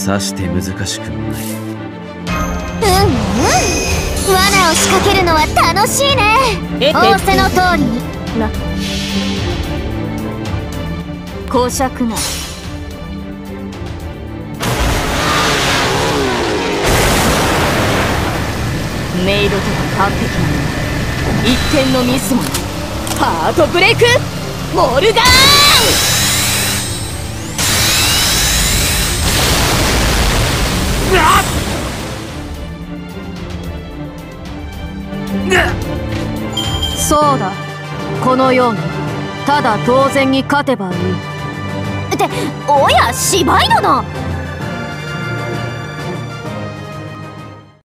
さして難しくもない。 罠を仕掛けるのは楽しいね。仰せの通りにな。講釈な。メイドとか完璧なの。一点のミスもない。ハートブレイクモルガーン。そうだ、このようにただ当然に勝てばいい。って、おや芝居殿、